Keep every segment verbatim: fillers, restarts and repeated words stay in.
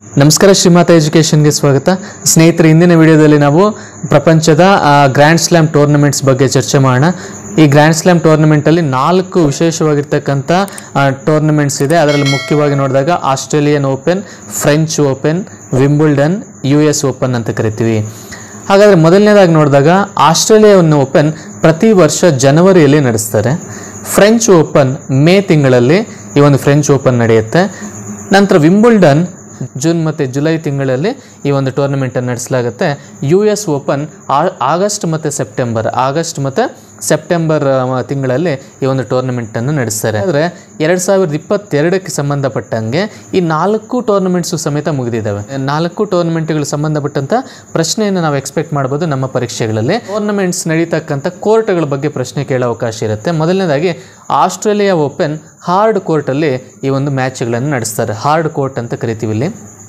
ನಮಸ್ಕಾರ ಶ್ರೀಮಾತಾ ಎಜುಕೇಷನ್ಗೆ ಸ್ವಾಗತ. ಸ್ನೇಹಿತರೆ, ಇಂದಿನ ವಿಡಿಯೋದಲ್ಲಿ ನಾವು ಪ್ರಪಂಚದ ಗ್ರ್ಯಾಂಡ್ ಸ್ಲ್ಯಾಮ್ ಟೂರ್ನಮೆಂಟ್ಸ್ ಬಗ್ಗೆ ಚರ್ಚೆ ಮಾಡೋಣ. ಈ ಗ್ರ್ಯಾಂಡ್ ಸ್ಲ್ಯಾಮ್ ಟೂರ್ನಮೆಂಟಲ್ಲಿ ನಾಲ್ಕು ವಿಶೇಷವಾಗಿರ್ತಕ್ಕಂಥ ಟೂರ್ನಮೆಂಟ್ಸ್ ಇದೆ. ಅದರಲ್ಲಿ ಮುಖ್ಯವಾಗಿ ನೋಡಿದಾಗ Australian Open, French Open, Wimbledon, U S Open ಅಂತ ಕರಿತೀವಿ. ಹಾಗಾದರೆ ಮೊದಲನೇದಾಗಿ ನೋಡಿದಾಗ ಆಸ್ಟ್ರೇಲಿಯನ್ ಓಪನ್ ಪ್ರತಿ ವರ್ಷ ಜನವರಿಯಲ್ಲಿ ನಡೆಸ್ತಾರೆ. ಫ್ರೆಂಚ್ ಓಪನ್ ಮೇ ತಿಂಗಳಲ್ಲಿ ಈ ಒಂದು ಫ್ರೆಂಚ್ ಓಪನ್ ನಡೆಯುತ್ತೆ. ನಂತರ ವಿಂಬಲ್ಡನ್ ಜೂನ್ ಮತ್ತು ಜುಲೈ ತಿಂಗಳಲ್ಲಿ ಈ ಒಂದು ಟೂರ್ನಮೆಂಟನ್ನು ನಡೆಸಲಾಗುತ್ತೆ. ಯು ಎಸ್ ಓಪನ್ ಆಗಸ್ಟ್ ಮತ್ತು ಸೆಪ್ಟೆಂಬರ್ ಆಗಸ್ಟ್ ಮತ್ತು ಸೆಪ್ಟೆಂಬರ್ ತಿಂಗಳಲ್ಲಿ ಈ ಒಂದು ಟೂರ್ನಮೆಂಟನ್ನು ನಡೆಸ್ತಾರೆ. ಆದರೆ ಎರಡು ಸಾವಿರದ ಇಪ್ಪತ್ತೆರಡಕ್ಕೆ ಸಂಬಂಧಪಟ್ಟಂಗೆ ಈ ನಾಲ್ಕು ಟೂರ್ನಮೆಂಟ್ಸು ಸಮೇತ ಮುಗಿದಿದ್ದಾವೆ. ನಾಲ್ಕು ಟೂರ್ನಮೆಂಟ್ಗಳು ಸಂಬಂಧಪಟ್ಟಂಥ ಪ್ರಶ್ನೆಯನ್ನು ನಾವು ಎಕ್ಸ್ಪೆಕ್ಟ್ ಮಾಡ್ಬೋದು ನಮ್ಮ ಪರೀಕ್ಷೆಗಳಲ್ಲಿ. ಟೂರ್ನಮೆಂಟ್ಸ್ ನಡೀತಕ್ಕಂಥ ಕೋರ್ಟ್ಗಳ ಬಗ್ಗೆ ಪ್ರಶ್ನೆ ಕೇಳೋ ಅವಕಾಶ ಇರುತ್ತೆ. ಮೊದಲನೇದಾಗಿ ಆಸ್ಟ್ರೇಲಿಯಾ ಓಪನ್ ಹಾರ್ಡ್ ಕೋರ್ಟಲ್ಲಿ ಈ ಒಂದು ಮ್ಯಾಚ್ಗಳನ್ನು ನಡೆಸ್ತಾರೆ. ಹಾರ್ಡ್ ಕೋರ್ಟ್ ಅಂತ ಕರಿತೀವಿ ಇಲ್ಲಿ.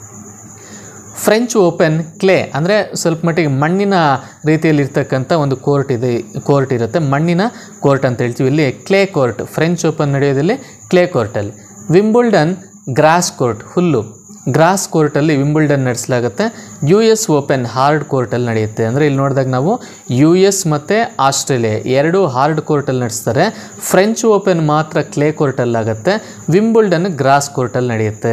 ಫ್ರೆಂಚ್ ಓಪನ್ ಕ್ಲೇ ಅಂದರೆ ಸ್ವಲ್ಪ ಮಟ್ಟಿಗೆ ಮಣ್ಣಿನ ರೀತಿಯಲ್ಲಿ ಇರ್ತಕ್ಕಂಥ ಒಂದು ಕೋರ್ಟ್ ಇದೆ ಕೋರ್ಟ್ ಇರುತ್ತೆ ಮಣ್ಣಿನ ಕೋರ್ಟ್ ಅಂತ ಹೇಳ್ತೀವಿ. ಇಲ್ಲಿ ಕ್ಲೇ ಕೋರ್ಟ್ ಫ್ರೆಂಚ್ ಓಪನ್ ನಡೆಯೋದಲ್ಲಿ ಕ್ಲೇ ಕೋರ್ಟಲ್ಲಿ. ವಿಂಬಲ್ಡನ್ ಗ್ರಾಸ್ ಕೋರ್ಟ್ ಹುಲ್ಲು ಗ್ರಾಸ್ ಕೋರ್ಟಲ್ಲಿ ವಿಂಬಲ್ಡನ್ ನಡೆಸಲಾಗುತ್ತೆ. ಯು ಎಸ್ ಓಪನ್ ಹಾರ್ಡ್ ಕೋರ್ಟಲ್ಲಿ ನಡೆಯುತ್ತೆ. ಅಂದರೆ ಇಲ್ಲಿ ನೋಡಿದಾಗ ನಾವು ಯು ಎಸ್ ಮತ್ತು ಆಸ್ಟ್ರೇಲಿಯಾ ಎರಡು ಹಾರ್ಡ್ ಕೋರ್ಟಲ್ಲಿ ನಡೆಸ್ತಾರೆ. ಫ್ರೆಂಚ್ ಓಪನ್ ಮಾತ್ರ ಕ್ಲೇ ಕೋರ್ಟಲ್ಲಾಗುತ್ತೆ. ವಿಂಬಲ್ಡನ್ ಗ್ರಾಸ್ ಕೋರ್ಟಲ್ಲಿ ನಡೆಯುತ್ತೆ.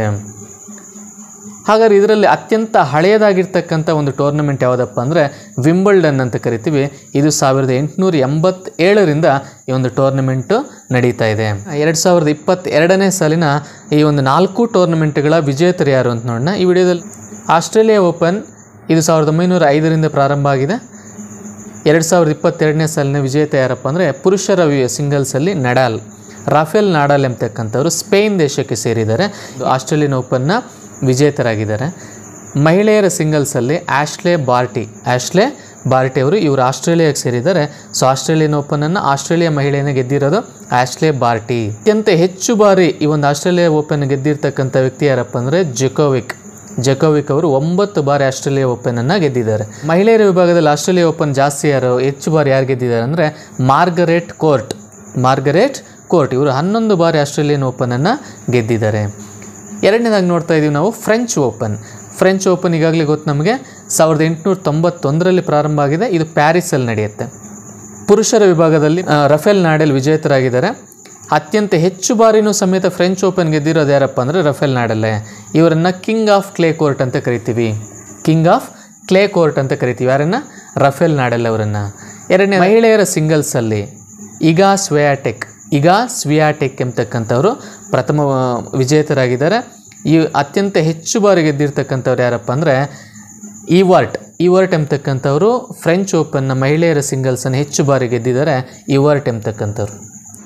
ಹಾಗಾದ್ರೆ ಇದರಲ್ಲಿ ಅತ್ಯಂತ ಹಳೆಯದಾಗಿರ್ತಕ್ಕಂಥ ಒಂದು ಟೂರ್ನಮೆಂಟ್ ಯಾವುದಪ್ಪ ಅಂದರೆ ವಿಂಬಲ್ಡನ್ ಅಂತ ಕರಿತೀವಿ. ಇದು ಸಾವಿರದ ಎಂಟುನೂರ ಎಂಬತ್ತೇಳರಿಂದ ಈ ಒಂದು ಟೂರ್ನಮೆಂಟು ನಡೀತಾ ಇದೆ. ಎರಡು ಸಾವಿರದ ಇಪ್ಪತ್ತೆರಡನೇ ಸಾಲಿನ ಈ ಒಂದು ನಾಲ್ಕು ಟೂರ್ನಮೆಂಟ್ಗಳ ವಿಜೇತರು ಯಾರು ಅಂತ ನೋಡೋಣ ಈ ವಿಡಿಯೋದಲ್ಲಿ. ಆಸ್ಟ್ರೇಲಿಯಾ ಓಪನ್ ಇದು ಸಾವಿರದ ಒಂಬೈನೂರ ಐದರಿಂದ ಪ್ರಾರಂಭ ಆಗಿದೆ. ಎರಡು ಸಾವಿರದ ಇಪ್ಪತ್ತೆರಡನೇ ಸಾಲಿನ ವಿಜೇತ ಯಾರಪ್ಪ ಅಂದರೆ ಪುರುಷರ ಸಿಂಗಲ್ಸಲ್ಲಿ ನಡಾಲ್ ರಾಫೆಲ್ ನಾಡಾಲ್ ಎಂಬತಕ್ಕಂಥವ್ರು ಸ್ಪೇನ್ ದೇಶಕ್ಕೆ ಸೇರಿದ್ದಾರೆ. ಆಸ್ಟ್ರೇಲಿಯನ್ ಓಪನ್ನ ವಿಜೇತರಾಗಿದ್ದಾರೆ. ಮಹಿಳೆಯರ ಸಿಂಗಲ್ಸಲ್ಲಿ ಆಶ್ಲೆ ಬಾರ್ಟಿ ಆಶ್ಲೆ ಬಾರ್ಟಿ ಅವರು ಇವರು ಆಸ್ಟ್ರೇಲಿಯಾಗೆ ಸೇರಿದ್ದಾರೆ. ಸೊ ಆಸ್ಟ್ರೇಲಿಯನ್ ಓಪನನ್ನು ಆಸ್ಟ್ರೇಲಿಯಾ ಮಹಿಳೆಯನ್ನು ಗೆದ್ದಿರೋದು ಆಶ್ಲೆ ಬಾರ್ಟಿ. ಅತ್ಯಂತ ಹೆಚ್ಚು ಬಾರಿ ಈ ಒಂದು ಆಸ್ಟ್ರೇಲಿಯಾ ಓಪನ್ ಗೆದ್ದಿರ್ತಕ್ಕಂಥ ವ್ಯಕ್ತಿ ಯಾರಪ್ಪ ಅಂದರೆ ಜೊಕೋವಿಕ್ ಜೊಕೋವಿಕ್ ಅವರು ಒಂಬತ್ತು ಬಾರಿ ಆಸ್ಟ್ರೇಲಿಯಾ ಓಪನನ್ನು ಗೆದ್ದಿದ್ದಾರೆ. ಮಹಿಳೆಯರ ವಿಭಾಗದಲ್ಲಿ ಆಸ್ಟ್ರೇಲಿಯಾ ಓಪನ್ ಜಾಸ್ತಿ ಯಾರು ಹೆಚ್ಚು ಬಾರಿ ಯಾರು ಗೆದ್ದಿದ್ದಾರೆ ಅಂದರೆ ಮಾರ್ಗರೆಟ್ ಕೋರ್ಟ್ ಮಾರ್ಗರೆಟ್ ಕೋರ್ಟ್ ಇವರು ಹನ್ನೊಂದು ಬಾರಿ ಆಸ್ಟ್ರೇಲಿಯನ್ ಓಪನನ್ನು ಗೆದ್ದಿದ್ದಾರೆ. ಎರಡನೇದಾಗಿ ನೋಡ್ತಾ ಇದ್ದೀವಿ ನಾವು ಫ್ರೆಂಚ್ ಓಪನ್. ಫ್ರೆಂಚ್ ಓಪನ್ ಈಗಾಗಲೇ ಗೊತ್ತು ನಮಗೆ, ಸಾವಿರದ ಎಂಟುನೂರ ತೊಂಬತ್ತೊಂದರಲ್ಲಿ ಪ್ರಾರಂಭ ಆಗಿದೆ. ಇದು ಪ್ಯಾರಿಸಲ್ಲಿ ನಡೆಯುತ್ತೆ. ಪುರುಷರ ವಿಭಾಗದಲ್ಲಿ ರಫೇಲ್ ನಾಡಲ್ ವಿಜೇತರಾಗಿದ್ದಾರೆ. ಅತ್ಯಂತ ಹೆಚ್ಚು ಬಾರಿನೂ ಸಮೇತ ಫ್ರೆಂಚ್ ಓಪನ್ ಗೆದ್ದಿರೋದು ಯಾರಪ್ಪ ಅಂದರೆ ರಫೇಲ್ ನಾಡಲ್ಲೇ. ಇವರನ್ನು ಕಿಂಗ್ ಆಫ್ ಕ್ಲೇ ಕೋರ್ಟ್ ಅಂತ ಕರಿತೀವಿ. ಕಿಂಗ್ ಆಫ್ ಕ್ಲೇ ಕೋರ್ಟ್ ಅಂತ ಕರಿತೀವಿ ಯಾರನ್ನು? ರಫೇಲ್ ನಾಡಲ್ ಅವರನ್ನು. ಎರಡನೇ ಮಹಿಳೆಯರ ಸಿಂಗಲ್ಸಲ್ಲಿ ಇಗಾ ಸ್ವಿಯಾಟೆಕ್ ಇಗಾ ಸ್ವಿಯಾಟೆಕ್ ಎಂಬತಕ್ಕಂಥವರು ಪ್ರಥಮ ವಿಜೇತರಾಗಿದ್ದಾರೆ. ಈ ಅತ್ಯಂತ ಹೆಚ್ಚು ಬಾರಿ ಗೆದ್ದಿರ್ತಕ್ಕಂಥವ್ರು ಯಾರಪ್ಪ ಅಂದರೆ ಈವರ್ಟ್ ಈವರ್ಟ್ ಎಂಬತಕ್ಕಂಥವರು ಫ್ರೆಂಚ್ ಓಪನ್ನ ಮಹಿಳೆಯರ ಸಿಂಗಲ್ಸನ್ನು ಹೆಚ್ಚು ಬಾರಿ ಗೆದ್ದಿದ್ದಾರೆ. ಈವರ್ಟ್ ಎಂಬತಕ್ಕಂಥವ್ರು.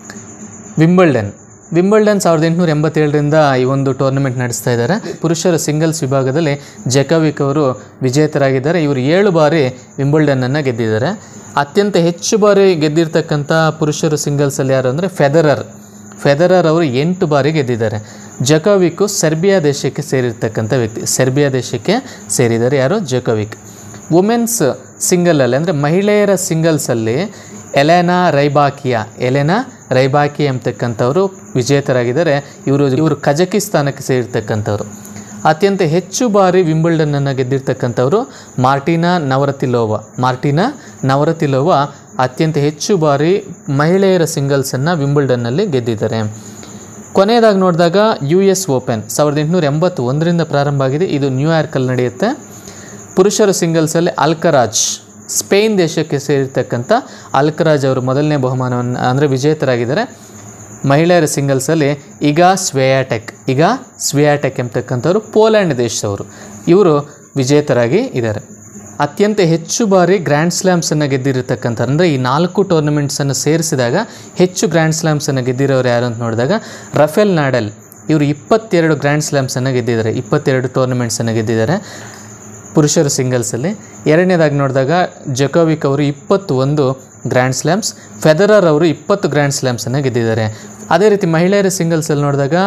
ವಿಂಬಲ್ಡನ್ ವಿಂಬಲ್ಡನ್ ಸಾವಿರದ ಎಂಟುನೂರ ಎಂಬತ್ತೇಳರಿಂದ ಈ ಒಂದು ಟೂರ್ನಮೆಂಟ್ ನಡೆಸ್ತಾ ಇದ್ದಾರೆ. ಪುರುಷರ ಸಿಂಗಲ್ಸ್ ವಿಭಾಗದಲ್ಲಿ ಜೊಕೋವಿಕ್ ಅವರು ವಿಜೇತರಾಗಿದ್ದಾರೆ. ಇವರು ಏಳು ಬಾರಿ ವಿಂಬಲ್ಡನ್ನನ್ನು ಗೆದ್ದಿದ್ದಾರೆ. ಅತ್ಯಂತ ಹೆಚ್ಚು ಬಾರಿ ಗೆದ್ದಿರ್ತಕ್ಕಂಥ ಪುರುಷರು ಸಿಂಗಲ್ಸಲ್ಲಿ ಯಾರು ಅಂದರೆ ಫೆದರರ್ ಫೆದರರ್ ಅವರು ಎಂಟು ಬಾರಿ ಗೆದ್ದಿದ್ದಾರೆ. ಜೊಕೋವಿಕ್ ಸರ್ಬಿಯಾ ದೇಶಕ್ಕೆ ಸೇರಿರ್ತಕ್ಕಂಥ ವ್ಯಕ್ತಿ ಸರ್ಬಿಯಾ ದೇಶಕ್ಕೆ ಸೇರಿದ್ದಾರೆ ಯಾರು? ಜೊಕೋವಿಕ್. ವುಮೆನ್ಸ್ ಸಿಂಗಲಲ್ಲಿ ಅಂದರೆ ಮಹಿಳೆಯರ ಸಿಂಗಲ್ಸಲ್ಲಿ ಎಲೆನಾ ರೈಬಾಕಿಯಾ ಎಲೆನಾ ರೈಬಾಕಿಯಾ ಎಂಬತಕ್ಕಂಥವರು ವಿಜೇತರಾಗಿದ್ದಾರೆ. ಇವರು ಇವರು ಕಜಕಿಸ್ತಾನಕ್ಕೆ ಸೇರಿರ್ತಕ್ಕಂಥವ್ರು. ಅತ್ಯಂತ ಹೆಚ್ಚು ಬಾರಿ ವಿಂಬಲ್ಡನ್ನನ್ನು ಗೆದ್ದಿರ್ತಕ್ಕಂಥವರು ಮಾರ್ಟಿನಾ ನವರತಿಲೋವಾ ಮಾರ್ಟಿನಾ ನವರತಿಲೋವಾ ಅತ್ಯಂತ ಹೆಚ್ಚು ಬಾರಿ ಮಹಿಳೆಯರ ಸಿಂಗಲ್ಸನ್ನು ವಿಂಬಲ್ಡನ್ನಲ್ಲಿ ಗೆದ್ದಿದ್ದಾರೆ. ಕೊನೆಯದಾಗಿ ನೋಡಿದಾಗ ಯು ಎಸ್ ಓಪನ್ ಸಾವಿರದ ಎಂಟುನೂರ ಎಂಬತ್ತೊಂದರಿಂದ ಪ್ರಾರಂಭ ಆಗಿದೆ. ಇದು ನ್ಯೂಯಾರ್ಕಲ್ಲಿ ನಡೆಯುತ್ತೆ. ಪುರುಷರ ಸಿಂಗಲ್ಸಲ್ಲಿ ಅಲ್ಕರಾಜ್ ಸ್ಪೇನ್ ದೇಶಕ್ಕೆ ಸೇರಿರ್ತಕ್ಕಂಥ ಅಲ್ಕರಾಜ್ ಅವರು ಮೊದಲನೇ ಬಹುಮಾನವನ್ನು ಅಂದರೆ ವಿಜೇತರಾಗಿದ್ದಾರೆ. ಮಹಿಳೆಯರ ಸಿಂಗಲ್ಸಲ್ಲಿ ಇಗಾ ಸ್ವಿಯಾಟೆಕ್ ಇಗಾ ಸ್ವಿಯಾಟೆಕ್ ಎಂಬತಕ್ಕಂಥವ್ರು ಪೋಲ್ಯಾಂಡ್ ದೇಶದವರು. ಇವರು ವಿಜೇತರಾಗಿ ಇದ್ದಾರೆ. ಅತ್ಯಂತ ಹೆಚ್ಚು ಬಾರಿ ಗ್ರ್ಯಾಂಡ್ ಸ್ಲ್ಯಾಮ್ಸನ್ನು ಗೆದ್ದಿರತಕ್ಕಂಥ ಅಂದರೆ ಈ ನಾಲ್ಕು ಟೂರ್ನಮೆಂಟ್ಸನ್ನು ಸೇರಿಸಿದಾಗ ಹೆಚ್ಚು ಗ್ರ್ಯಾಂಡ್ ಸ್ಲ್ಯಾಮ್ಸನ್ನು ಗೆದ್ದಿರೋರು ಯಾರು ಅಂತ ನೋಡಿದಾಗ ರಫೇಲ್ ನಾಡಲ್ ಇವರು ಇಪ್ಪತ್ತೆರಡು ಗ್ರ್ಯಾಂಡ್ ಸ್ಲ್ಯಾಮ್ಸನ್ನು ಗೆದ್ದಿದ್ದಾರೆ. ಇಪ್ಪತ್ತೆರಡು ಟೂರ್ನಮೆಂಟ್ಸನ್ನು ಗೆದ್ದಿದ್ದಾರೆ ಪುರುಷರ ಸಿಂಗಲ್ಸಲ್ಲಿ. ಎರಡನೇದಾಗಿ ನೋಡಿದಾಗ ಜೊಕೋವಿಕ್ ಅವರು ಇಪ್ಪತ್ತೊಂದು ಗ್ರ್ಯಾಂಡ್ ಸ್ಲ್ಯಾಮ್ಸ್, ಫೆದರರ್ ಅವರು ಇಪ್ಪತ್ತು ಗ್ರ್ಯಾಂಡ್ ಸ್ಲ್ಯಾಮ್ಸನ್ನು ಗೆದ್ದಿದ್ದಾರೆ. ಅದೇ ರೀತಿ ಮಹಿಳೆಯರ ಸಿಂಗಲ್ಸಲ್ಲಿ ನೋಡಿದಾಗ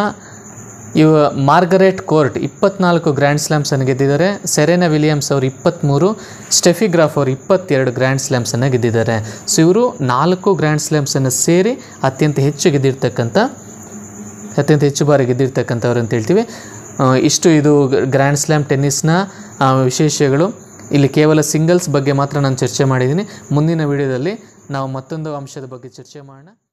ಇವ ಮಾರ್ಗರೆಟ್ ಕೋರ್ಟ್ ಇಪ್ಪತ್ನಾಲ್ಕು ಗ್ರ್ಯಾಂಡ್ ಸ್ಲ್ಯಾಮ್ಸನ್ನು ಗೆದ್ದಿದ್ದಾರೆ. ಸೆರೆನಾ ವಿಲಿಯಮ್ಸ್ ಅವರು ಇಪ್ಪತ್ತ್ಮೂರು, ಸ್ಟೆಫಿ ಗ್ರಾಫ್ ಅವರು ಇಪ್ಪತ್ತೆರಡು ಗ್ರ್ಯಾಂಡ್ ಸ್ಲ್ಯಾಮ್ಸನ್ನು ಗೆದ್ದಿದ್ದಾರೆ. ಸೊ ಇವರು ನಾಲ್ಕು ಗ್ರ್ಯಾಂಡ್ ಸ್ಲ್ಯಾಮ್ಸನ್ನು ಸೇರಿ ಅತ್ಯಂತ ಹೆಚ್ಚು ಗೆದ್ದಿರ್ತಕ್ಕಂಥ ಅತ್ಯಂತ ಹೆಚ್ಚು ಬಾರಿ ಗೆದ್ದಿರ್ತಕ್ಕಂಥವ್ರು ಅಂತ ಹೇಳ್ತೀವಿ. ಇಷ್ಟು ಇದು ಗ್ರ್ಯಾಂಡ್ ಸ್ಲ್ಯಾಮ್ ಟೆನ್ನಿಸ್ನ ವಿಶೇಷಗಳು. ಇಲ್ಲಿ ಕೇವಲ ಸಿಂಗಲ್ಸ್ ಬಗ್ಗೆ ಮಾತ್ರ ನಾನು ಚರ್ಚೆ ಮಾಡಿದ್ದೀನಿ. ಮುಂದಿನ ವಿಡಿಯೋದಲ್ಲಿ ನಾವು ಮತ್ತೊಂದು ಅಂಶದ ಬಗ್ಗೆ ಚರ್ಚೆ ಮಾಡೋಣ.